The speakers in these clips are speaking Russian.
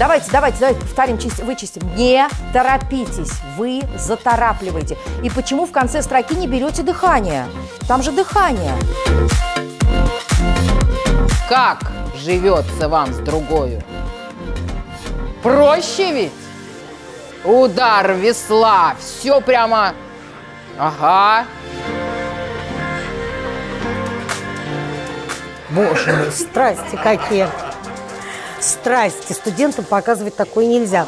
давайте, повторим, вычистим. Не торопитесь, вы заторапливаете. И почему в конце строки не берете дыхание? Там же дыхание. Как живется вам с другою? Проще ведь? Удар весла, все прямо... Ага. Боже мой, страсти какие. Страсти. Студентам показывать такое нельзя.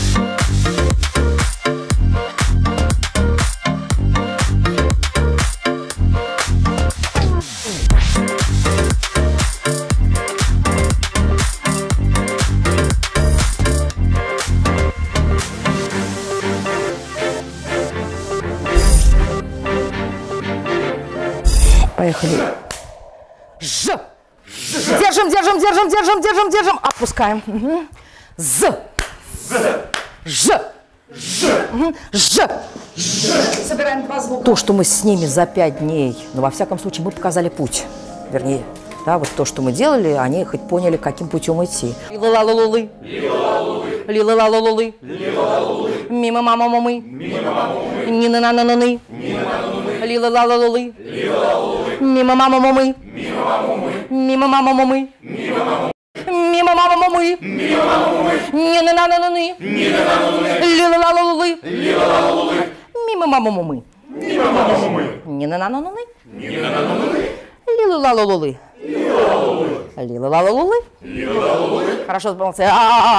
Поехали. Ж. Держим, держим, держим, держим, держим, держим. Опускаем. Угу. З. Ж. Ж. Собираем два звука. То, что мы с ними за 5 дней, но во всяком случае мы показали путь. Вернее, да, вот то, что мы делали, они хоть поняли, каким путем идти. Лила-ла-лулы. Лила-ла-лулы. Мимо мама-мамы. Нина-на-на-на-ны. Лила-ла-ла-лулы. Мимо мама-мамы. Мимо мама-мамы. Мимо мама-мамы. Нина-на-на-на-ны. Лила-ла-лулы. Мимо мама-мамы. Нина-на-на-на-ны. Лила-ла-лулы. Лила-ла-лулы. Хорошо, молодцы.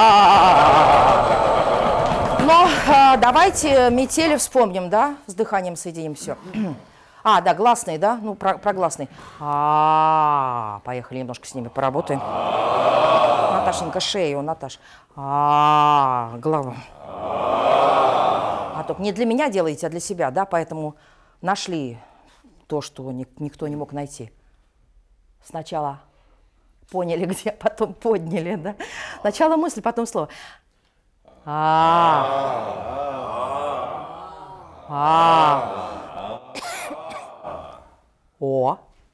Но давайте метели вспомним, да? С дыханием соединим все. А, да, гласные, да? Ну, про гласные. Поехали, немножко с ними поработаем. Наташенька, шею, Наташ. Голова. А только не для меня делаете, а для себя, да? Поэтому нашли то, что никто не мог найти. Сначала поняли, где, потом подняли, да? Сначала мысль, потом слово. О.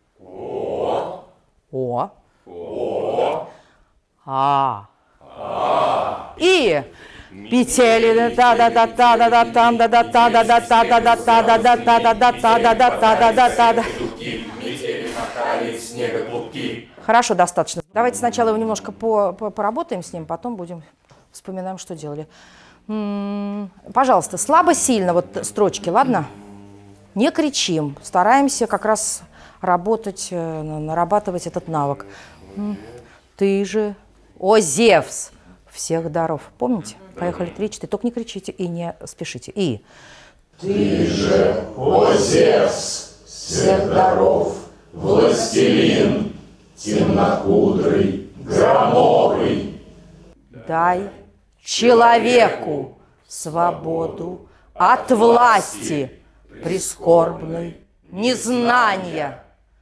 И петели Хорошо, достаточно. Давайте сначала его немножко поработаем с ним, потом будем вспоминаем, что делали. Пожалуйста, слабо-сильно вот строчки, ладно? Не кричим, стараемся как раз работать, нарабатывать этот навык. Ты же, о Зевс, всех даров. Помните? Поехали, 3-4. Только не кричите и не спешите. И. Ты же, о Зевс, всех даров, властелин, темнокудрый, громовый. Дай человеку свободу от власти прискорбной незнания.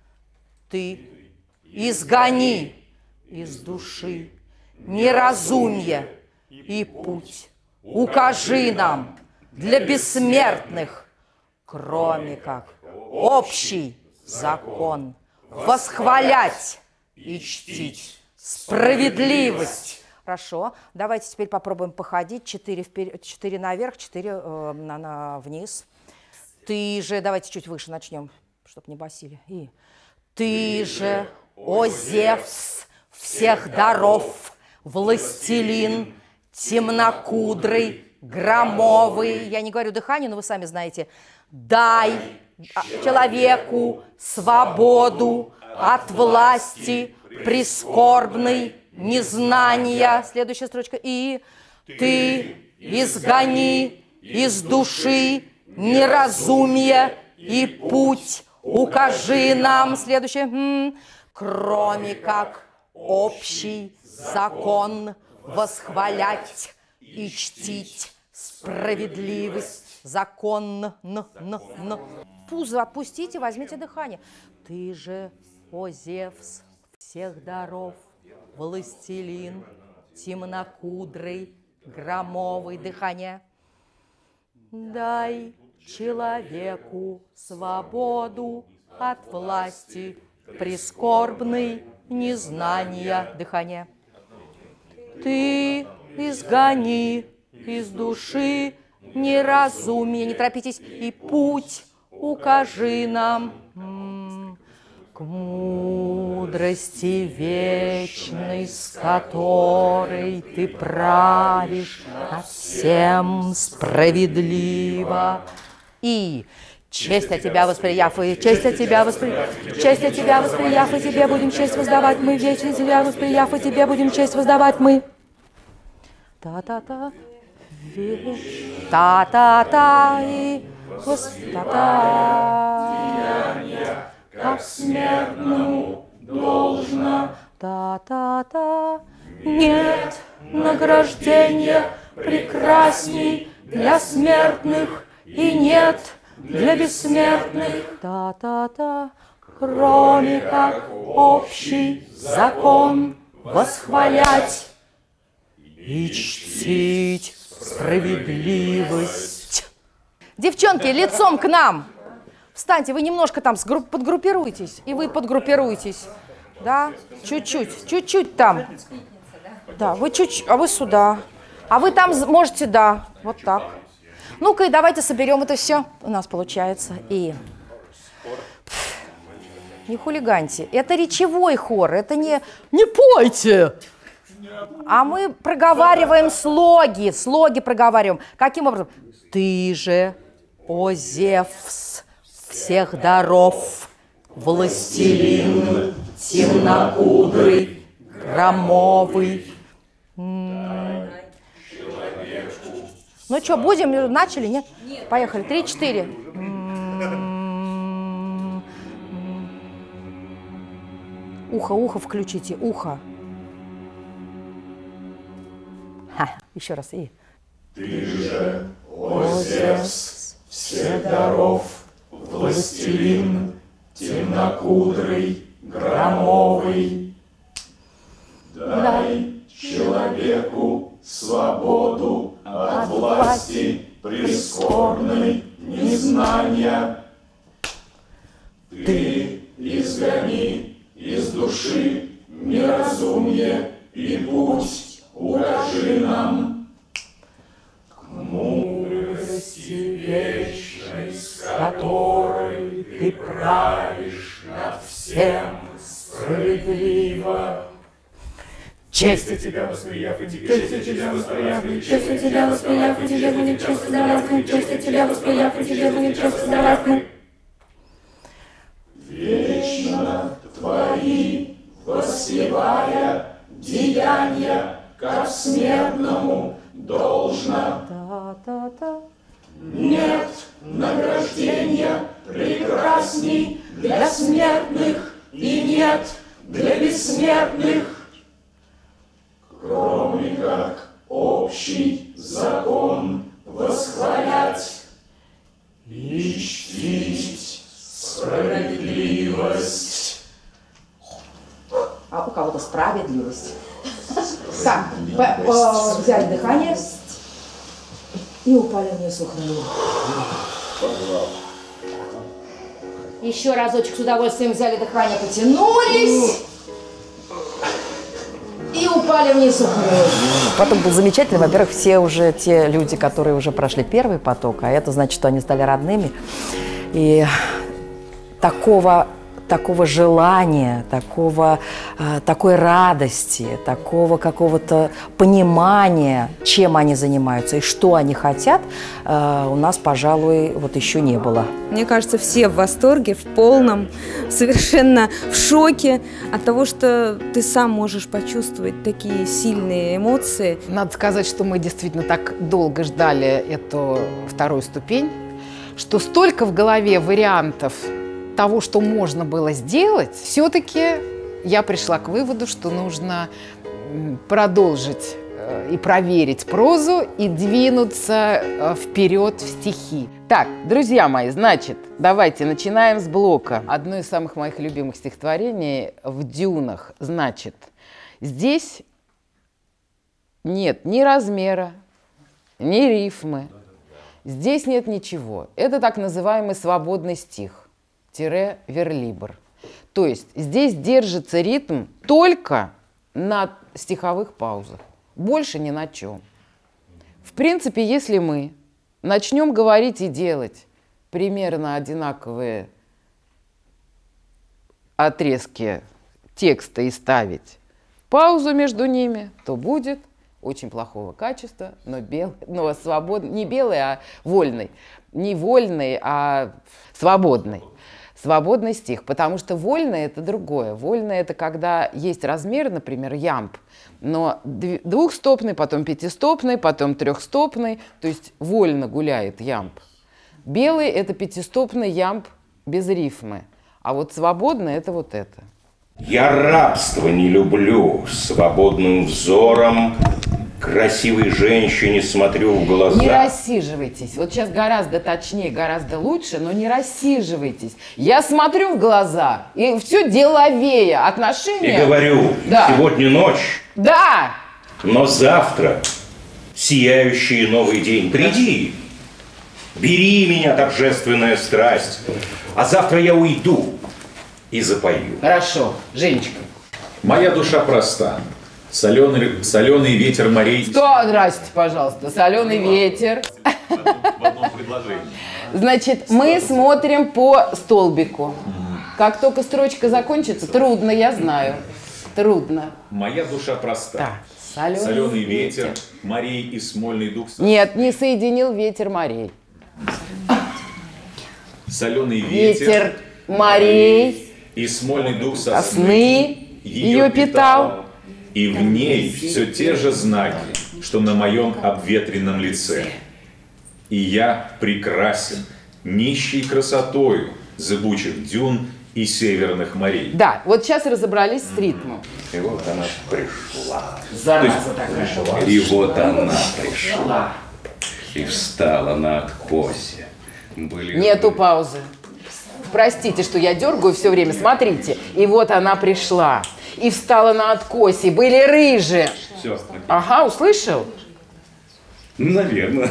Ты изгони из души неразумие и путь укажи нам для бессмертных, кроме как общий закон, восхвалять и чтить справедливость. Хорошо, давайте теперь попробуем походить. 4 вперед, 4 наверх, 4 вниз. Ты же, давайте чуть выше начнем, чтобы не басили. И ты же, о Зевс, всех даров, властелин, темнокудрый, громовый. Я не говорю дыхание, но вы сами знаете. Дай человеку свободу от власти прискорбной незнания. Следующая строчка. И ты изгони из души неразумие и путь укажи нам. Следующее. Кроме как общий закон восхвалять и чтить справедливость. Закон. Пузо отпустите, возьмите дыхание. Ты же, о Зевс, всех даров, властелин, темнокудрый, громовый. Дыхание. Дай человеку свободу от власти прискорбной незнания. Дыхание. Ты изгони из души неразумие. Не торопитесь. И путь укажи нам к мудрости вечной, с которой ты правишь над всем справедливо. И честь от тебя восприяв, и честь от тебя восприяв, честь от тебя восприяв, и тебе будем честь воздавать мы, вечно тебя восприяв, и тебе будем честь воздавать мы. Та-та-та, та-та-та, и та-та. Как смертному должно, та-та-та. Нет награждения прекрасней для смертных, и нет для бессмертных, та-та-та, кроме как общий закон восхвалять и чтить справедливость. Девчонки, лицом к нам! Встаньте, вы немножко там подгруппируйтесь, и вы подгруппируйтесь. Да, чуть-чуть, чуть-чуть там. Да, вы чуть-чуть, а вы сюда. А вы там можете, да, вот так. Ну-ка, и давайте соберем это все. У нас получается. И не хулиганьте. Это речевой хор, это не пойте. А мы проговариваем слоги. Слоги проговариваем. Каким образом? Ты же, о Зевс, всех даров, властелин темнокудрый, громовый. Ну что, будем? Начали, нет? Поехали. 3-4. Ухо включите, ухо. Еще раз. И. Ты же, о Зевс, всех даров, властелин темнокудрый, громовый. Дай человеку свободу от власти прискорбной незнания. Ты изгони из души неразумие, и путь укажи нам к мудрости вечной, с которой ты правишь над всем справедливо. Честь от тебя восприяв, и тебе честь от тебя восприяв, и честь от тебя восприяв, и тебе будет честь воздавать мы, честь от тебя восприяв, и тебе будет честь воздавать мы. Вечно твои, воспевая деяния, как смертному должно. Та-та-та. Нет награждения прекрасней для смертных, и нет для бессмертных, кроме как общий закон восхвалять и чтить справедливость. А у кого-то справедливость. Так, взяли дыхание и упали вниз, ухнули. Еще разочек с удовольствием взяли дыхание, потянулись. И упали вниз, ухнули. Потом был замечательный, во-первых, все уже те люди, которые уже прошли первый поток, а это значит, что они стали родными. И такого желания, такой радости, такого какого-то понимания, чем они занимаются и что они хотят, у нас, пожалуй, вот еще не было. Мне кажется, все в восторге, в полном, совершенно в шоке от того, что ты сам можешь почувствовать такие сильные эмоции. Надо сказать, что мы действительно так долго ждали эту вторую ступень, что столько в голове вариантов того, что можно было сделать, все-таки я пришла к выводу, что нужно продолжить и проверить прозу и двинуться вперед в стихи. Так, друзья мои, значит, давайте начинаем с блока. Одно из самых моих любимых стихотворений «В дюнах». Значит, здесь нет ни размера, ни рифмы, здесь нет ничего. Это так называемый свободный стих. Верлибр. То есть здесь держится ритм только на стиховых паузах. больше ни на чем. В принципе, если мы начнем говорить и делать примерно одинаковые отрезки текста и ставить паузу между ними, то будет очень плохого качества, но свободный, не белый, а вольный. Не вольный, а свободный. Свободный стих, потому что вольный – это другое. Вольный – это когда есть размер, например, ямб, но двухстопный, потом пятистопный, потом трехстопный, то есть вольно гуляет ямб. Белый – это пятистопный ямб без рифмы, а вот свободный – это вот это. Я рабство не люблю, свободным взором красивой женщине смотрю в глаза. Не рассиживайтесь. Вот сейчас гораздо точнее, гораздо лучше, но не рассиживайтесь. Я смотрю в глаза, и все деловее. Отношения... И говорю, да. Сегодня ночь. Да. Но завтра сияющий новый день. Приди, бери меня, торжественная страсть, а завтра я уйду и запою. Хорошо, Женечка. Моя душа проста. Соленый ветер морей. Здрасте, пожалуйста. Соленый ветер. В одном предложении. Значит, мы смотрим по столбику. Как только строчка закончится, трудно, я знаю. Трудно. Моя душа проста. Да. Соленый ветер морей и смольный дух. Нет, не соединил ветер морей. Соленый Ветер морей и смольный дух сосны ее питал. И в ней все те же знаки, что на моем обветренном лице. И я прекрасен, нищей красотою зыбучих дюн и северных морей. Да, вот сейчас разобрались с ритмом. И вот она пришла. Зараза такая. И вот она пришла. И встала на откосе. Нету паузы. Простите, что я дергаю все время. Смотрите. И вот она пришла. И встала на откосе. Были рыжие. Все. Ага, услышал? Наверное.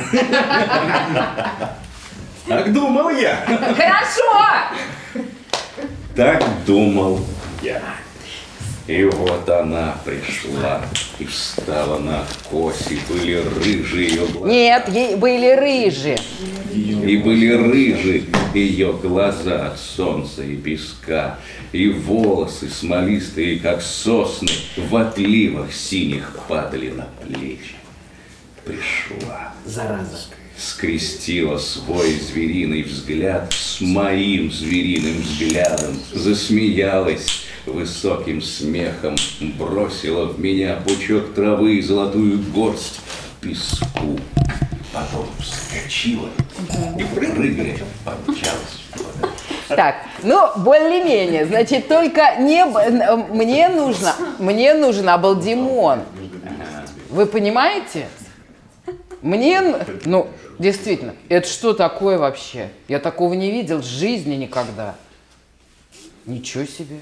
Так думал я. Хорошо! Так думал я. И вот она пришла и встала на откосе. Были рыжие ее глаза. Нет, были рыжие. И были рыжие ее глаза от солнца и песка, и волосы смолистые, как сосны, в отливах синих падали на плечи. Пришла, Зараза. скрестила свой звериный взгляд с моим звериным взглядом, засмеялась высоким смехом, бросила в меня пучок травы и золотую горсть песку. Потом вскочила и прыгая помчалась. Так, ну, более-менее. Значит, только не... Мне нужен Абалдимон. Вы понимаете? Ну, действительно, это что такое вообще? Я такого не видел в жизни никогда. Ничего себе.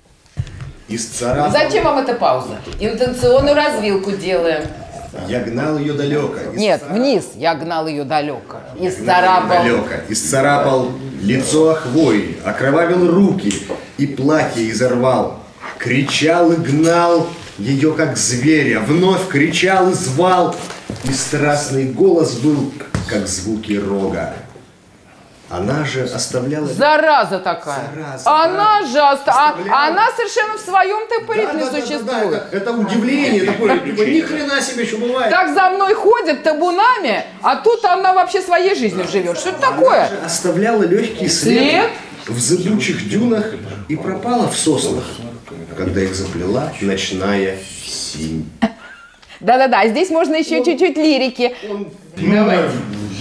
Зачем вам эта пауза? Интенционную развилку делаем. Я гнал ее далеко. Нет, вниз. Я гнал ее далеко. Исцарапал. Исцарапал лицо хвоей, окровавил руки и платье изорвал. Кричал и гнал ее, как зверя. Вновь кричал и звал. И страстный голос был, как звуки рога. Она же оставляла... Зараза такая. Зараза, она да. же она совершенно в своем темпоритме существует. Это удивление такое. Ни хрена себе, что бывает. Так за мной ходят табунами, а тут она вообще своей жизнью живет. Что это такое? Она же оставляла легкий след в зыбучих дюнах и пропала в соснах, когда их заплела ночная синь. Да-да-да, здесь можно еще чуть-чуть лирики. Давайте.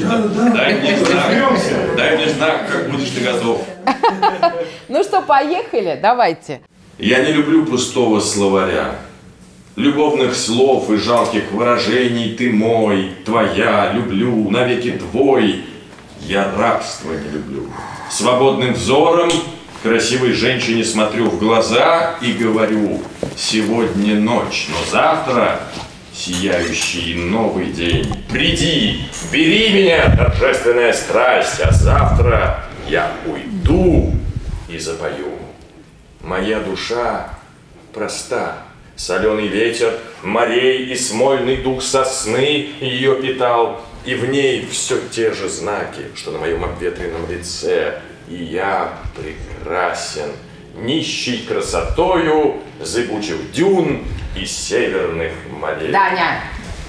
Дай мне знак, как будешь ты готов. Ну что, поехали? Давайте. Я не люблю пустого словаря, любовных слов и жалких выражений. Ты мой, твоя, люблю, навеки твой. Я рабство не люблю. Свободным взором красивой женщине смотрю в глаза и говорю: сегодня ночь, но завтра сияющий новый день. Приди, бери меня, торжественная страсть, а завтра я уйду и запою. Моя душа проста. Соленый ветер морей и смольный дух сосны ее питал, и в ней все те же знаки, что на моем обветренном лице. И я прекрасен, нищий красотою зыбучих дюн и северных морей. Даня!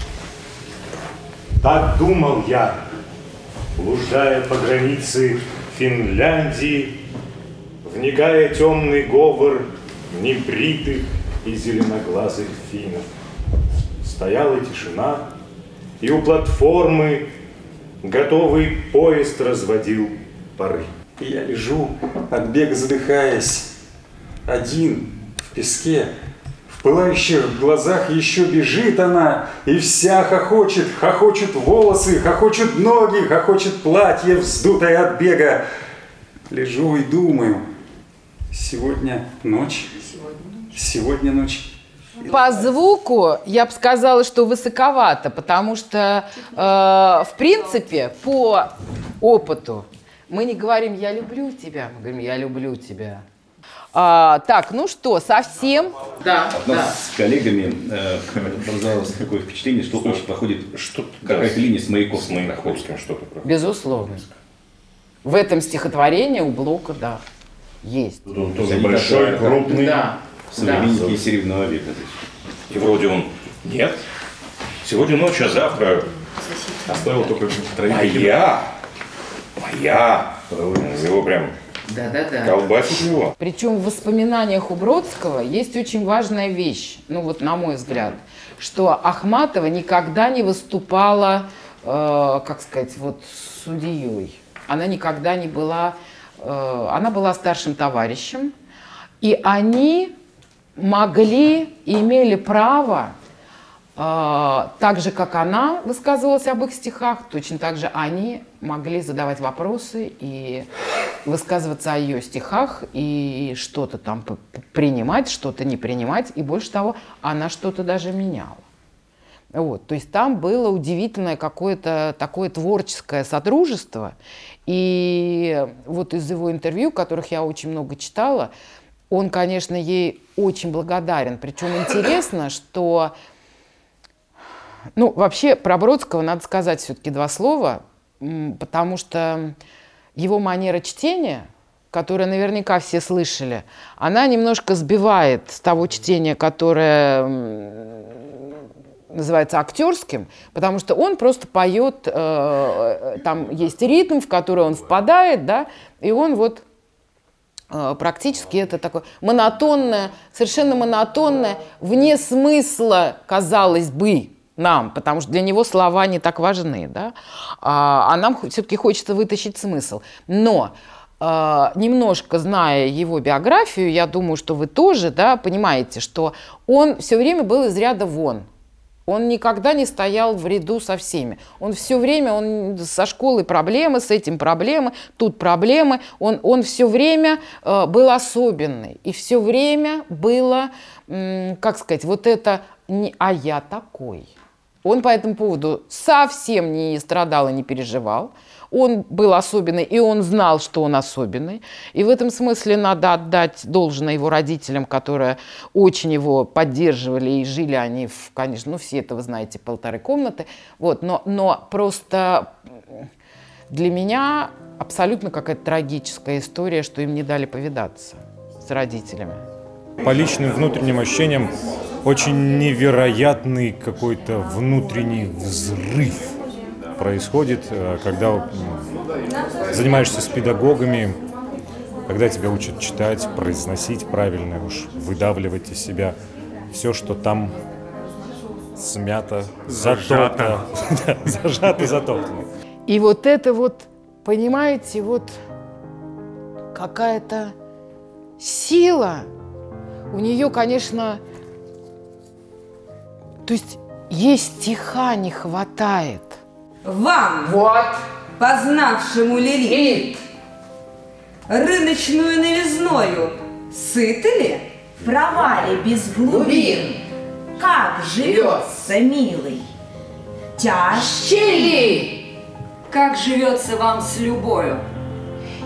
Так думал я, блуждая по границе Финляндии, вникая темный говор небритых и зеленоглазых финнов. Стояла тишина, и у платформы готовый поезд разводил пары. И я лежу, от бега задыхаясь, один в песке. В пылающих глазах еще бежит она, и вся хохочет, хохочут волосы, хохочут ноги, хохочет платье, вздутое от бега. Лежу и думаю, сегодня ночь, сегодня ночь. По звуку я бы сказала, что высоковато, потому что, в принципе, по опыту мы не говорим «я люблю тебя», мы говорим «я люблю тебя». Так, ну что, совсем? Да. У нас с коллегами образовалось такое впечатление, что очень проходит какая-то линия с Маяковским. Что-то проходит. Безусловно. В этом стихотворении у Блока, да, есть. Он тоже большой, крупный. Да. Современники Серебряного века. И вроде он нет. Сегодня ночью, а завтра оставил только моя. Его прям колбасит его. Причем в воспоминаниях у Бродского есть очень важная вещь, ну вот на мой взгляд, что Ахматова никогда не выступала, как сказать, вот судьей. Она никогда не была, она была старшим товарищем, и они могли и имели право, так же, как она высказывалась об их стихах, точно так же они могли задавать вопросы и высказываться о ее стихах, и что-то там принимать, что-то не принимать, и больше того, она что-то даже меняла. Вот, то есть там было удивительное какое-то такое творческое содружество, и вот из его интервью, которых я очень много читала, он, конечно, ей очень благодарен. Причем интересно, что, ну, вообще про Бродского надо сказать все-таки два слова, потому что его манера чтения, которую наверняка все слышали, она немножко сбивает с того чтения, которое называется актерским, потому что он просто поет, там есть ритм, в который он впадает, да, и он вот практически это такое монотонное, совершенно монотонное, вне смысла, казалось бы, нам, потому что для него слова не так важны, да, а нам все-таки хочется вытащить смысл. Но немножко зная его биографию, я думаю, что вы тоже, да, понимаете, что он все время был из ряда вон. Он никогда не стоял в ряду со всеми. Он все время, он со школы проблемы, с этим проблемы, тут проблемы. Он все время был особенный. И все время было, как сказать, вот это не «а я такой». Он по этому поводу совсем не страдал и не переживал. Он был особенный, и он знал, что он особенный. И в этом смысле надо отдать должное его родителям, которые очень его поддерживали, и жили они, конечно, ну все это вы знаете, 1,5 комнаты. Вот, но просто для меня абсолютно какая-то трагическая история, что им не дали повидаться с родителями. По личным внутренним ощущениям, очень невероятный какой-то внутренний взрыв происходит, когда занимаешься с педагогами, когда тебя учат читать, произносить правильно, уж выдавливать из себя все, что там смято, затоптано, зажато, затоптано. И вот это вот, понимаете, вот какая-то сила у нее, конечно, то есть ей стиха не хватает. Вам, вот, познавшему лилит, рыночную новизною, сыты ли? В провале без глубин, как живется, милый? Тяжче ли? Как живется вам с любовью?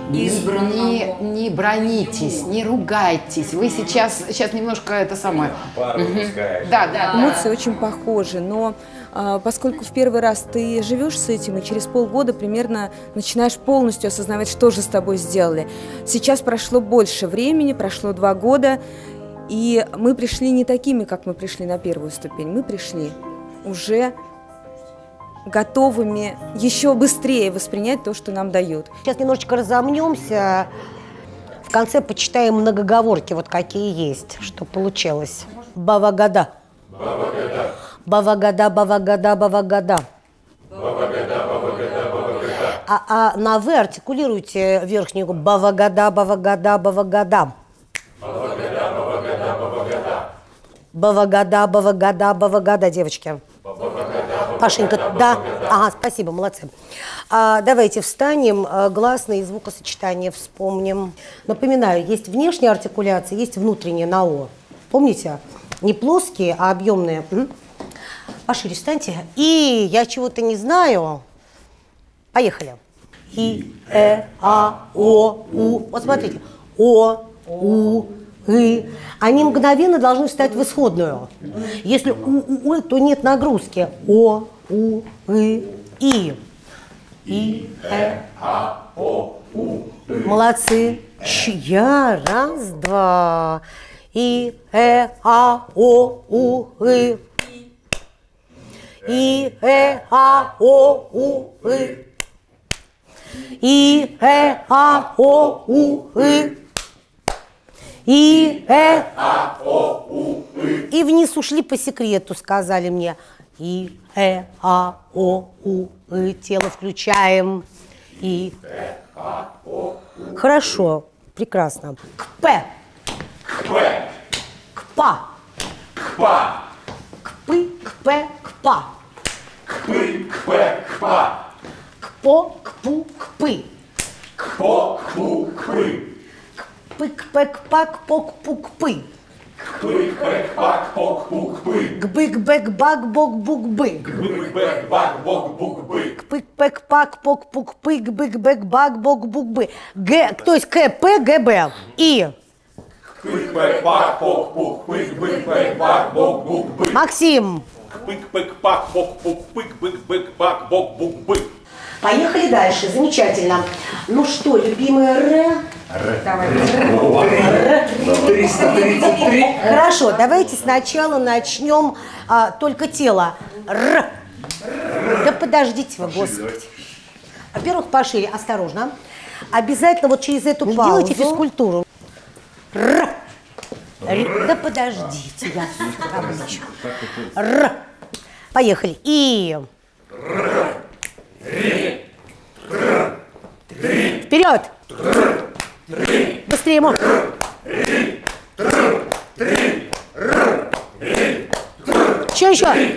избранному. Не бронитесь, не ругайтесь. Вы сейчас немножко это самое. Да. Эмоции очень похожи, но поскольку в первый раз ты живешь с этим, и через полгода примерно начинаешь полностью осознавать, что же с тобой сделали. Сейчас прошло больше времени, прошло 2 года, и мы пришли не такими, как мы пришли на первую ступень. Мы пришли уже готовыми еще быстрее воспринять то, что нам дают. Сейчас немножечко разомнемся. В конце почитаем многоговорки, вот какие есть, что получилось. Бавагада. Бавагада. Бавагада, бавагада, бавагада. Бавагада, бавагада, бавагада. А на «в» артикулируйте верхнюю губу. Бавагада, бавагада, бавагада. Бавагада, бавагада, бавагада. Бавагада, бавагада, бавагада, девочки. Пашенька, да. Ага, спасибо, молодцы. Давайте встанем, гласные звукосочетания вспомним. Напоминаю, есть внешняя артикуляция, есть внутренняя на «о». Помните? Не плоские, а объемные. Пошире встаньте. И я чего-то не знаю. Поехали. И, а, о, у. Вот смотрите. О, у, и. Они мгновенно должны встать в исходную. Если у, то нет нагрузки. О, у, и. И, а, о, у. Молодцы. Я. Раз, два. И, а, о, у, и. И, а, о, у, и. И, а, о, у, и. И, а, о, у, и. И вниз ушли по секрету, сказали мне. И, а, о, у, и. Тело включаем. И, а, о, у. Хорошо, прекрасно. К, п. К, п. К, па. К, па. К, пы, к, п, к, па. К, пы, к, п, к, па. К, по, к, пу, к, пы. К, по, к, пу, к, пы. К, пы, к, п, к, па, к, по, к, пу, к, пы. К, пы, к, п, к, па, к, по, к, пу, к, пы. К, бы, к, б, к, ба, к, бо, к, бу, к, бы. К, бы, к, б, к, ба, к, бо, к, бу, к, бы. К, пы, к, п, к, па, к, по, к, пу, к, пы. К, бы, к, б, к, ба, к, бо, к, бу, к, бы. Г, то есть К, П, Г, Б. И. К, пы, к, п, к, ба, к, по, к, пу, к, пы. К, бы, к, п, к, ба, к, бо, к, бу, к, бы. Максим. Пык, пык, пак, бок, бук, пык, пык, пык, пак, бок, бук, бык. Поехали дальше. Замечательно. Ну что, любимая Р? Р. 333. Хорошо, давайте сначала начнем только тело. Р. Да подождите вы, Господи. Во-первых, пошире, осторожно. Обязательно вот через эту паузу. Делайте физкультуру. Р. Да подождите, я табличку. Р. Поехали. И. Вперед. Быстрее, ему. Что еще?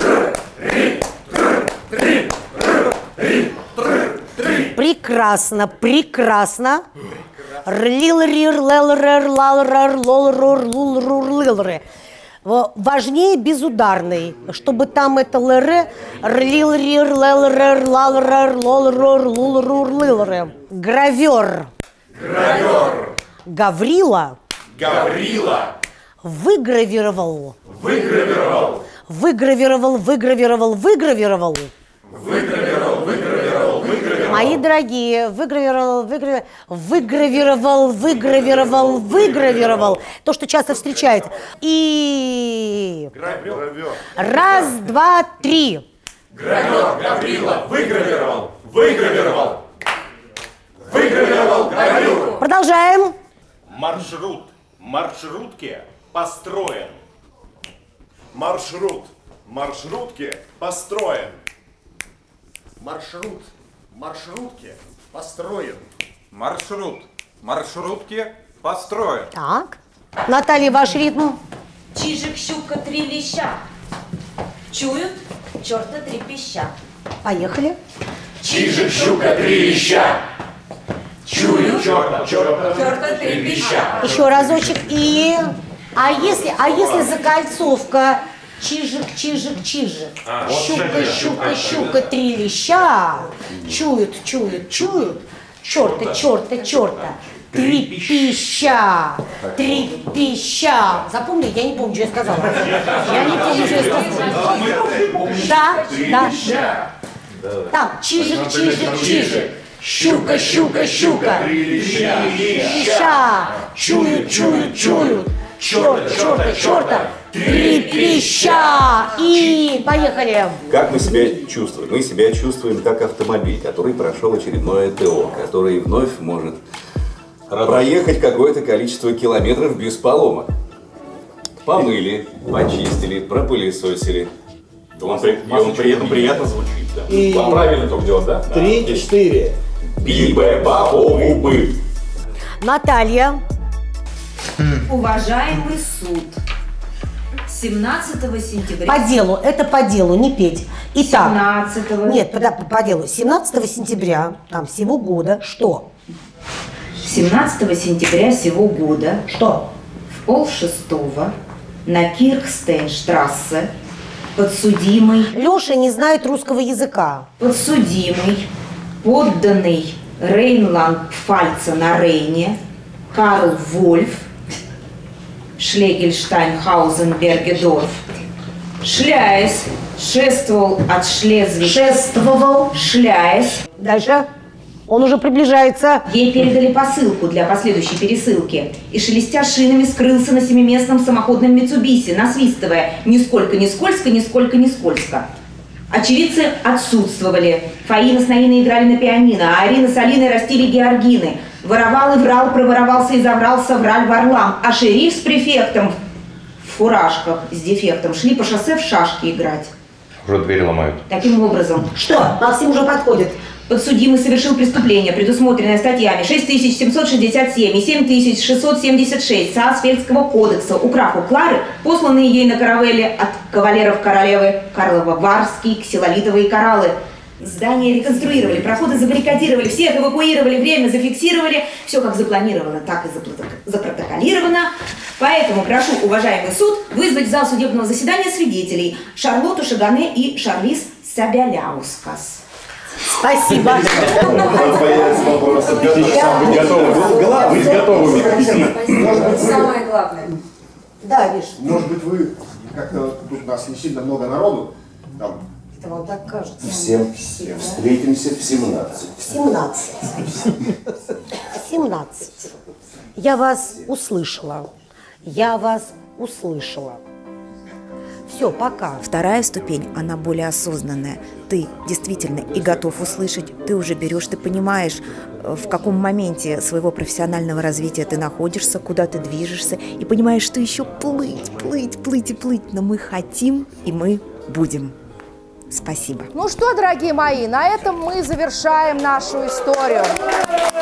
Прекрасно, прекрасно. Рлил, рир, лел, рер, лал, рер, лол, рур, лул, рур, лил, ре. Важнее безударный, чтобы там это лр, рлил, рир, лел, рер, лал, рер, лол, рур, лул, рур, лил, ре. Гравер. Гравер. Гаврила. Гаврила. Выгравировал. Выгравировал. Выгравировал, выгравировал, выгравировал. Выгравировал, выгравировал, выгравировал. Мои дорогие, выгравировал, выгравировал. То, что часто встречается. И... Гравер. Раз, два, три. Гравер, Гаврила, выгравировал, выгравировал. Выгравировал гравюру. Продолжаем. Маршрут. Маршрутке построен. Маршрут. Маршрутке построен. Маршрут. Маршрутке построен. Маршрут. Маршрутке построен. Так. Наталья, ваш ритм. Чижик, щука, 3 леща. Чуют черта 3 пища. Поехали. Чижик, щука, 3 леща. Чую черта 3 пища. Еще разочек. И... А если закольцовка? Чижик, чижик, чижик. Щука, щука, щука, 3 леща. Чуют, чуют, чуют. черта, черта, черта. Трепеща, трепеща. Запомнили? Я не помню, что я сказала. Я не помню, что я сказала. Да. Там, чижик, чижик, чижик. Щука, щука, щука. Трепеща. Чуют, чуют, чуют. Черт, черта, черта. Трепеща. И поехали. Как мы себя чувствуем? Мы себя чувствуем как автомобиль, который прошел очередное ТО, который вновь может проехать какое-то количество километров без поломок. Помыли, почистили, пропылесосили. Он при этом приятно звучит. Да. И правильно только делать, да? 3, 4. Би-бэ-ба-бо-бу-бы. Наталья. Уважаемый суд, 17 сентября... По делу, это по делу, не петь. Итак, 17-го... Нет, по делу. 17 сентября, там, сего года, что? 17 сентября сего года... Что? В 5:30 на Кирхстейнштрассе подсудимый... Леша не знает русского языка. Подсудимый, подданный Рейнланд-Пфальца на Рейне, Карл Вольф, Шлегельштайн-Хаузен-Бергедорф, шляясь, шествовал от Шлезвига. Шествовал. Шляясь. Дальше. Он уже приближается. Ей передали посылку для последующей пересылки. И шелестя шинами скрылся на семиместном самоходном Митсубиси, насвистывая «Нисколько не скользко, нисколько не скользко». Очевидцы отсутствовали. Фаина с Наиной играли на пианино, а Арина с Алиной растили георгины. Воровал и врал, проворовался и заврал, совраль варлам. А шериф с префектом в фуражках с дефектом шли по шоссе в шашки играть. Уже двери ломают. Таким образом... Что? Максим уже подходит. Подсудимый совершил преступление, предусмотренное статьями 6767 и 7676 Саасфельдского кодекса, украв у Клары, посланные ей на каравелле от кавалеров королевы Карлово-Варские, ксилолитовые кораллы. Здание реконструировали, проходы забаррикадировали, всех эвакуировали, время зафиксировали. Все как запланировано, так и запротоколировано. Поэтому прошу, уважаемый суд, вызвать в зал судебного заседания свидетелей Шарлотту Шагане и Шарлиз Сабяляускас. Спасибо. Быть готовыми. Самое главное. Да, Миш. Может быть, вы как-то тут у нас не сильно много народу. Там. Это вам так кажется. Всем встретимся в 17. В 17. В 17. Я вас услышала. Я вас услышала. Все, пока. Вторая ступень, она более осознанная. Ты действительно и готов услышать, ты уже берешь, ты понимаешь, в каком моменте своего профессионального развития ты находишься, куда ты движешься, и понимаешь, что еще плыть, но мы хотим, и мы будем. Спасибо. Ну что, дорогие мои, на этом мы завершаем нашу историю.